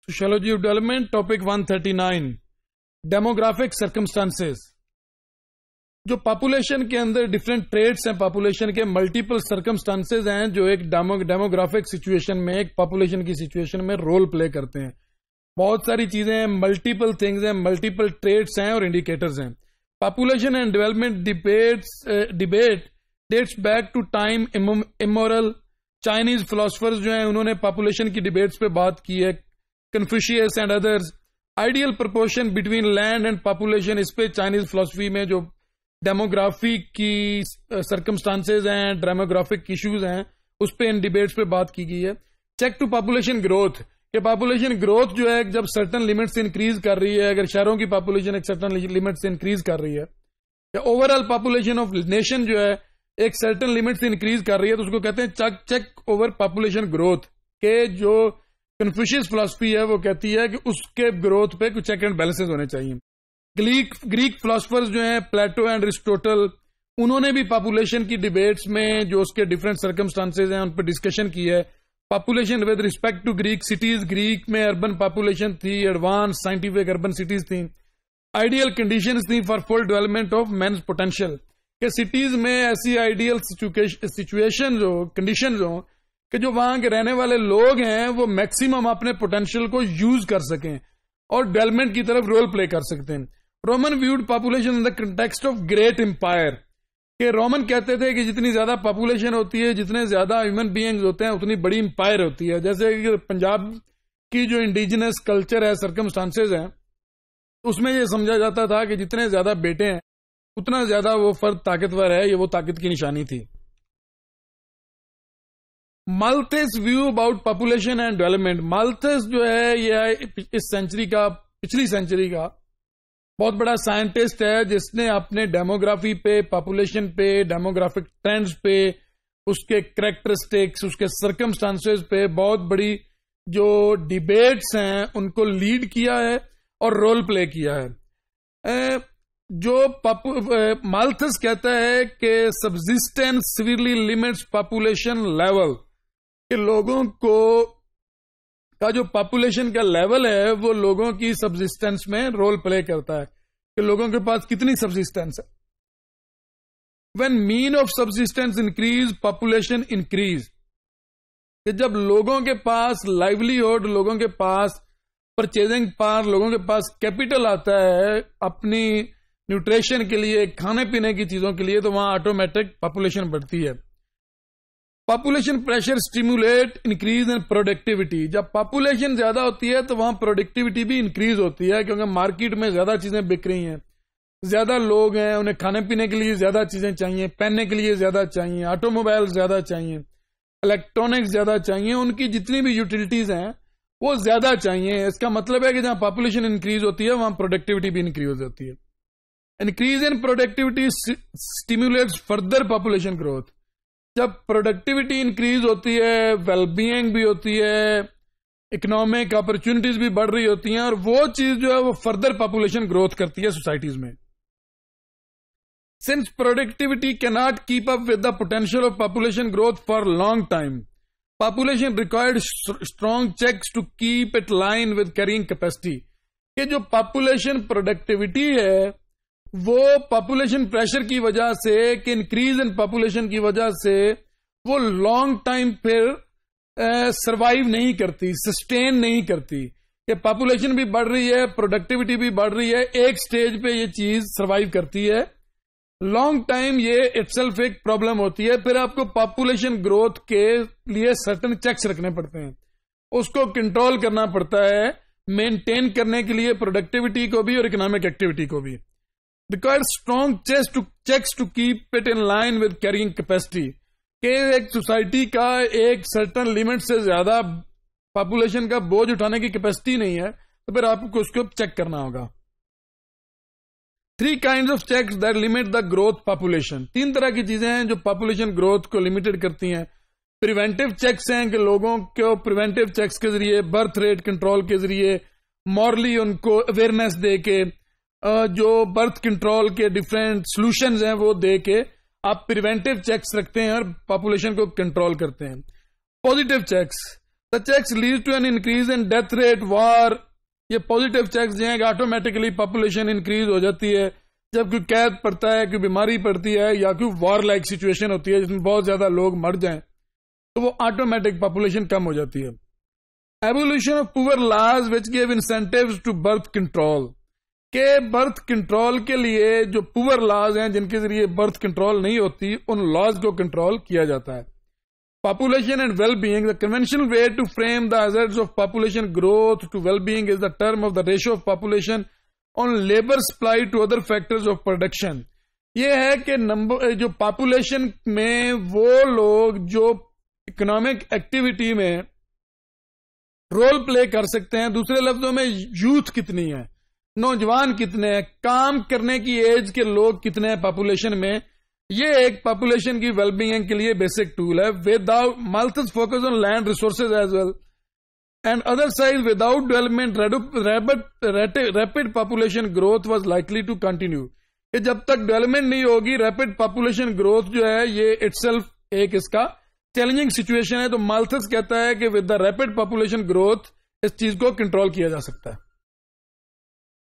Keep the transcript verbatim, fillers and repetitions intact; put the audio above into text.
Sociology of development topic one thirty nine, demographic circumstances. जो population के अंदर different trades हैं, पॉपुलेशन के मल्टीपल सर्कमस्टांसेस हैं जो एक डेमोग्राफिक सिचुएशन में, एक पॉपुलेशन की सिचुएशन में रोल प्ले करते हैं। बहुत सारी चीजें हैं, मल्टीपल थिंग्स हैं, मल्टीपल ट्रेड्स हैं और इंडिकेटर्स हैं। Population and development debates debate dates back to time immemorial. Chinese philosophers जो हैं उन्होंने पॉपुलेशन की डिबेट्स पे बात की है, Confucius and others. Ideal proportion between land and population, इस पे चाइनीज फिलोसफी में जो डेमोग्राफी की सर्कमस्टांसेस हैं, डेमोग्राफिक इश्यूज हैं, उस पे इन डिबेट्स पे बात की गई है। चेक टू पॉपुलेशन ग्रोथ, कि पॉपुलेशन ग्रोथ जो है जब सर्टन लिमिट से इंक्रीज कर रही है, अगर शहरों की पॉपुलेशन एक सर्टन लिमिट से इंक्रीज कर रही है, या ओवरऑल पॉपुलेशन ऑफ नेशन जो है एक सर्टन लिमिट से इंक्रीज कर रही है, तो उसको कहते हैं check check over population growth. के जो कन्फ्यूशियस फिलोसफी है वो कहती है कि उसके ग्रोथ पे कुछ चेक एंड बैलेंसेस होने चाहिए। ग्रीक ग्रीक फिलोसफर्स जो हैं प्लेटो एंड एरिस्टोटल, उन्होंने भी पॉपुलेशन की डिबेट्स में जो उसके डिफरेंट सर्कमस्टांसेस हैं उन पर डिस्कशन की है। Population with respect to Greek cities, Greek में अर्बन पॉपुलेशन थी, एडवांस साइंटिफिक अर्बन सिटीज थी, आइडियल कंडीशंस थी for full development of man's potential, कि सिटीज में ऐसी आइडियल सिचुएशन जो कंडीशन हो कि जो वहां के रहने वाले लोग हैं वो मैक्सिमम अपने पोटेंशियल को यूज कर सकें और डेवलपमेंट की तरफ रोल प्ले कर सकते हैं। Roman viewed population in the context of great empire, कि रोमन कहते थे कि जितनी ज्यादा पॉपुलेशन होती है, जितने ज्यादा ह्यूमन बीइंग्स होते हैं, उतनी बड़ी एम्पायर होती है। जैसे कि पंजाब की जो इंडिजिनस कल्चर है, सर्कमस्टांसेस हैं, उसमें ये समझा जाता था कि जितने ज्यादा बेटे हैं उतना ज्यादा वो फर्द ताकतवर है, ये वो ताकत की निशानी थी। Malthus view about population and development, Malthus जो है ये इस सेंचुरी का, पिछली सेंचुरी का बहुत बड़ा साइंटिस्ट है जिसने अपने डेमोग्राफी पे, पॉपुलेशन पे, डेमोग्राफिक ट्रेंड्स पे, उसके कैरेक्टरिस्टिक्स, उसके सर्कमस्टांसेस पे बहुत बड़ी जो डिबेट्स हैं उनको लीड किया है और रोल प्ले किया है। जो माल्थस कहता है कि subsistence severely limits population level, कि लोगों को का जो पॉपुलेशन का लेवल है वो लोगों की सबसिस्टेंस में रोल प्ले करता है कि लोगों के पास कितनी सबसिस्टेंस है। When mean of subsistence increase population increase, कि जब लोगों के पास लाइवलीहुड, लोगों के पास परचेजिंग पावर, लोगों के पास कैपिटल आता है अपनी न्यूट्रिशन के लिए, खाने पीने की चीजों के लिए, तो वहां ऑटोमेटिक पॉपुलेशन बढ़ती है। Population pressure stimulate increase in productivity, जब पॉपुलेशन ज्यादा होती है तो वहां प्रोडक्टिविटी भी इंक्रीज होती है, क्योंकि मार्केट में ज्यादा चीजें बिक रही हैं, ज्यादा लोग हैं, उन्हें खाने पीने के लिए ज्यादा चीजें चाहिए, पहनने के लिए ज्यादा चाहिए, ऑटोमोबाइल ज्यादा चाहिए, इलेक्ट्रॉनिक्स ज्यादा चाहिए, उनकी जितनी भी यूटिलिटीज हैं वो ज्यादा चाहिए। इसका मतलब है कि जहां पॉपुलेशन इंक्रीज होती है वहां प्रोडक्टिविटी भी इंक्रीज होती है। Increase in productivity stimulates further population growth, जब प्रोडक्टिविटी इंक्रीज होती है, वेलबीइंग भी होती है, इकोनॉमिक अपॉर्चुनिटीज भी बढ़ रही होती हैं, और वो चीज जो है वो फर्दर पॉपुलेशन ग्रोथ करती है सोसाइटीज में। Since productivity can not keep up with the potential of population growth for long time, population required strong checks to keep it line with carrying capacity, कि जो पॉपुलेशन प्रोडक्टिविटी है वो population pressure की वजह से, कि increase in population की वजह से वो लॉन्ग टाइम फिर सरवाइव नहीं करती, सस्टेन नहीं करती, कि पॉपुलेशन भी बढ़ रही है, प्रोडक्टिविटी भी बढ़ रही है, एक स्टेज पे ये चीज सरवाइव करती है, लॉन्ग टाइम ये इटसेल्फ एक प्रॉब्लम होती है। फिर आपको पॉपुलेशन ग्रोथ के लिए सर्टेन चेक्स रखने पड़ते हैं, उसको कंट्रोल करना पड़ता है, मेंटेन करने के लिए प्रोडक्टिविटी को भी और इकोनॉमिक एक्टिविटी को भी। Requires strong checks to checks to keep it in line with carrying capacity, के एक सोसाइटी का एक सर्टन लिमिट से ज्यादा पॉपुलेशन का बोझ उठाने की कैपेसिटी नहीं है, तो फिर आपको उसको चेक करना होगा। Three kind of checks that limit the growth population, तीन तरह की चीजें हैं जो पॉपुलेशन ग्रोथ को लिमिटेड करती हैं। प्रिवेंटिव चेक्स हैं कि लोगों को प्रिवेंटिव चेक्स के जरिए, बर्थ रेट कंट्रोल के जरिए, मॉरली उनको अवेयरनेस दे के, जो बर्थ कंट्रोल के डिफरेंट सॉल्यूशंस हैं वो दे के आप प्रिवेंटिव चेक्स रखते हैं और पॉपुलेशन को कंट्रोल करते हैं। Positive checks, the checks lead to an increase in death rate, war, ये पॉजिटिव चेक्स जो हैं ऑटोमेटिकली पॉपुलेशन इंक्रीज हो जाती है। जब कोई कैद पड़ता है, कोई बीमारी पड़ती है या कोई वॉर लाइक सिचुएशन होती है जिसमें बहुत ज्यादा लोग मर जाएं, तो वो ऑटोमेटिक पॉपुलेशन कम हो जाती है। Evolution of poor laws which give incentives to birth control, के बर्थ कंट्रोल के लिए जो पुअर लॉज हैं जिनके जरिए बर्थ कंट्रोल नहीं होती, उन लॉज को कंट्रोल किया जाता है। Population and well-being, the conventional way to frame the hazards of population growth to well-being is the term of the ratio of population on labor supply to other factors of production. ये है कि number जो population में वो लोग जो economic activity में role play कर सकते हैं, दूसरे लफ्जों में यूथ कितनी है, नौजवान कितने हैं, काम करने की एज के लोग कितने हैं पॉपुलेशन में, ये एक पॉपुलेशन की वेलबींग के लिए बेसिक टूल है। Without Malthus focus on land resources as well and other side without development rapid population growth was likely to continue, कि जब तक डेवलपमेंट नहीं होगी रैपिड पॉपुलेशन ग्रोथ जो है ये इटसेल्फ एक इसका चैलेंजिंग सिचुएशन है। तो माल्थस कहता है कि with the rapid population growth इस चीज को कंट्रोल किया जा सकता है।